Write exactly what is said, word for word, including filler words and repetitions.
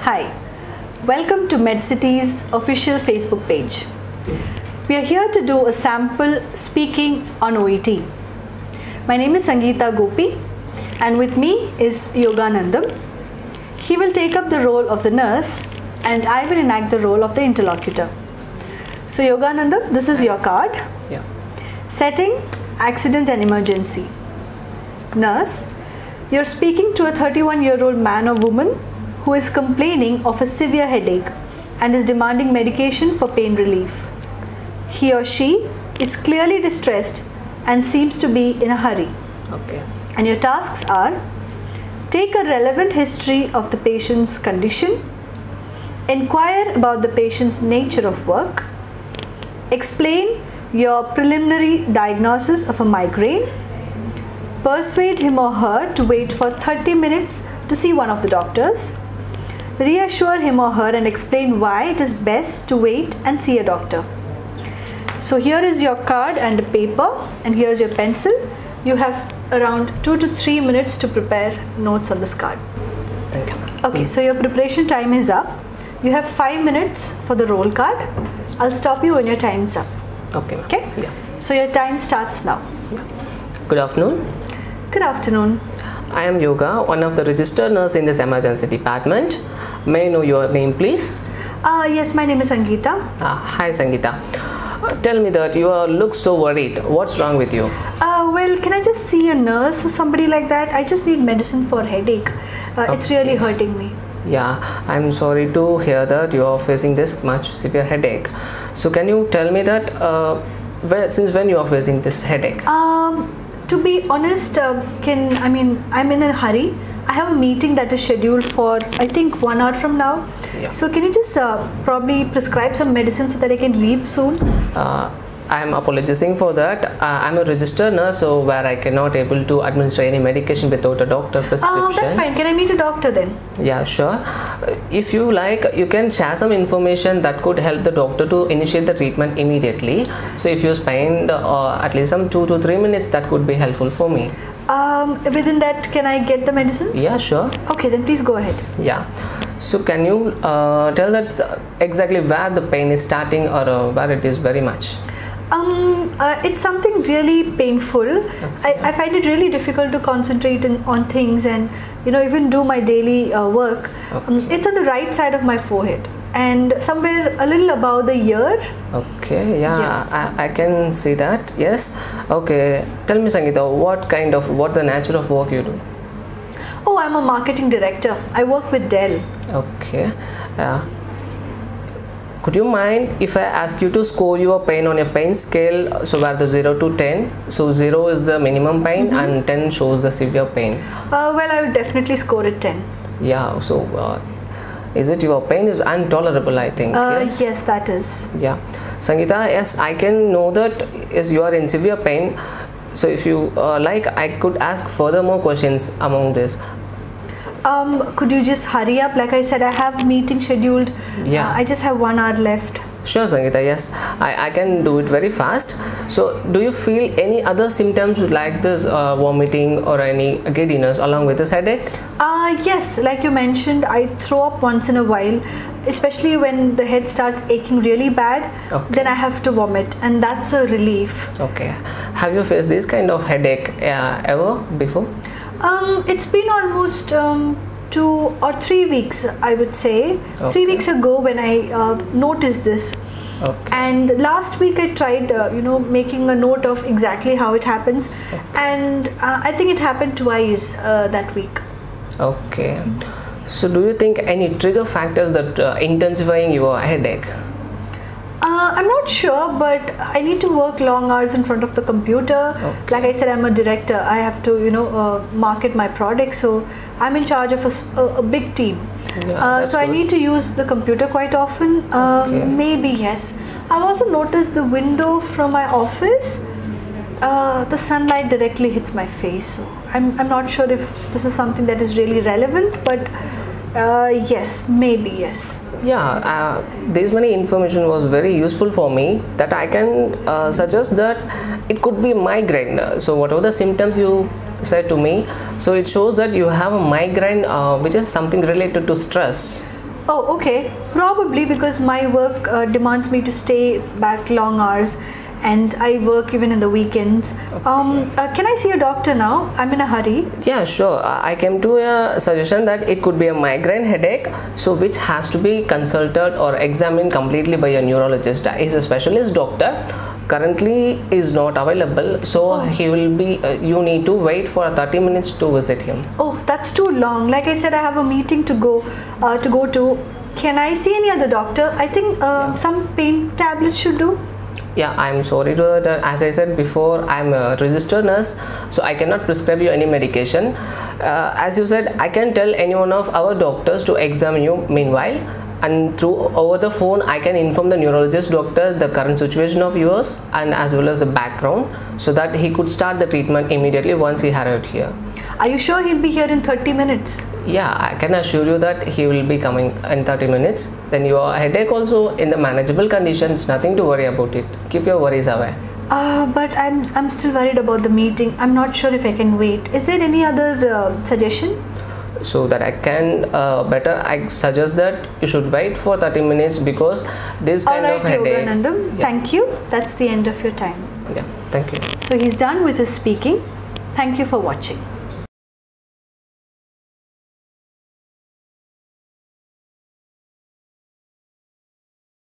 Hi, welcome to MedCity's official Facebook page. We are here to do a sample speaking on O E T. My name is Sangeeta Gopi and with me is Yoganandam. He will take up the role of the nurse and I will enact the role of the interlocutor. So Yoganandam, this is your card. Yeah. Setting, accident and emergency. Nurse, you're speaking to a thirty-one year old man or woman who is complaining of a severe headache and is demanding medication for pain relief. He or she is clearly distressed and seems to be in a hurry. Okay. And your tasks are: take a relevant history of the patient's condition, inquire about the patient's nature of work, explain your preliminary diagnosis of a migraine, persuade him or her to wait for thirty minutes to see one of the doctors, reassure him or her and explain why it is best to wait and see a doctor. So here is your card and a paper, and here's your pencil. You have around two to three minutes to prepare notes on this card. Thank you. Okay, so your preparation time is up. You have five minutes for the roll card. I'll stop you when your time's up. Okay. Okay? Yeah. So your time starts now. Good afternoon. Good afternoon. I am Yoga, one of the registered nurse in this emergency department. May I know your name, please? Uh, yes, my name is Sangeeta. Uh, hi, Sangeeta. Uh, tell me that you uh, look so worried. What's wrong with you? Uh, well, can I just see a nurse or somebody like that? I just need medicine for headache. Uh, okay. It's really hurting me. Yeah, I'm sorry to hear that you are facing this much severe headache. So can you tell me that uh, where, since when you are facing this headache? Um, to be honest, uh, can I mean I'm in a hurry. I have a meeting that is scheduled for I think one hour from now. Yeah. So can you just uh, probably prescribe some medicine so that I can leave soon? Uh, I am apologizing for that. Uh, I'm a registered nurse, so where I cannot able to administer any medication without a doctor prescription. Uh, that's fine. Can I meet a doctor then? Yeah, sure. Uh, if you like, you can share some information that could help the doctor to initiate the treatment immediately. So if you spend uh, at least some two to three minutes, that could be helpful for me. Um, within that, can I get the medicines? Yeah, sure. Okay, then please go ahead. Yeah. So can you uh, tell that exactly where the pain is starting or uh, where it is very much? Um, uh, it's something really painful. Okay. I, I find it really difficult to concentrate in, on things and you know even do my daily uh, work. Okay. Um, it's on the right side of my forehead and somewhere a little above the ear. Okay, yeah, yeah. I, I can see that. Yes. Okay. Tell me, Sangeeta, what kind of what the nature of work you do? Oh, I'm a marketing director. I work with Dell. Okay. Yeah. Could you mind if I ask you to score your pain on a pain scale, so where the zero to ten? So zero is the minimum pain mm-hmm. and ten shows the severe pain. Uh, well, I would definitely score it ten. Yeah. So uh, is it your pain is intolerable? I think. Uh, yes. Yes, that is. Yeah. Sangeeta, yes, I can know that is you are in severe pain. So if you uh, like, I could ask further more questions among this. Um, could you just hurry up? Like I said, I have meeting scheduled. Yeah. Uh, I just have one hour left. Sure, Sangeeta. Yes, I, I can do it very fast. So, do you feel any other symptoms like this uh, vomiting or any giddiness along with this headache? Uh, yes, like you mentioned, I throw up once in a while, especially when the head starts aching really bad. Okay. Then I have to vomit, and that's a relief. Okay. Have you faced this kind of headache uh, ever before? Um, it's been almost um, two or three weeks, I would say. Okay. Three weeks ago when I uh, noticed this. Okay. And last week I tried, uh, you know, making a note of exactly how it happens. Okay. And uh, I think it happened twice uh, that week. Okay. So do you think any trigger factors that uh, intensifying your headache? Uh, I'm not sure, but I need to work long hours in front of the computer. Okay. Like I said, I'm a director. I have to, you know, uh, market my product. So I'm in charge of a, a, a big team. Yeah, uh, so good. I need to use the computer quite often. Uh, okay. Maybe, yes. I've also noticed the window from my office. Uh, the sunlight directly hits my face. So I'm, I'm not sure if this is something that is really relevant, but uh, yes, maybe, yes. Yeah, uh, this many information was very useful for me that I can uh, suggest that it could be migraine. So whatever the symptoms you said to me, so it shows that you have a migraine uh, which is something related to stress. Oh, okay. Probably because my work uh, demands me to stay back long hours, and I work even in the weekends. Okay. Um, uh, can I see a doctor now? I'm in a hurry. Yeah, sure. I came to a suggestion that it could be a migraine headache, so which has to be consulted or examined completely by a neurologist. He's a specialist doctor. Currently is not available, so oh. he will be. Uh, you need to wait for thirty minutes to visit him. Oh, that's too long. Like I said, I have a meeting to go uh, to go to. Can I see any other doctor? I think uh, yeah. some pain tablets should do. Yeah, I'm sorry to that. As I said before, I'm a registered nurse, so I cannot prescribe you any medication. Uh, as you said, I can tell any one of our doctors to examine you meanwhile, and through over the phone I can inform the neurologist doctor the current situation of yours and as well as the background, so that he could start the treatment immediately once he arrived here. Are you sure he'll be here in thirty minutes? Yeah, I can assure you that he will be coming in thirty minutes. Then your headache also in the manageable conditions, nothing to worry about it. Keep your worries away. Uh, but I'm, I'm still worried about the meeting. I'm not sure if I can wait. Is there any other uh, suggestion? So that I can uh, better, I suggest that you should wait for thirty minutes, because this kind All right, of headaches. Yoganandam, yeah. Thank you. That's the end of your time. Yeah, thank you. So he's done with his speaking. Thank you for watching.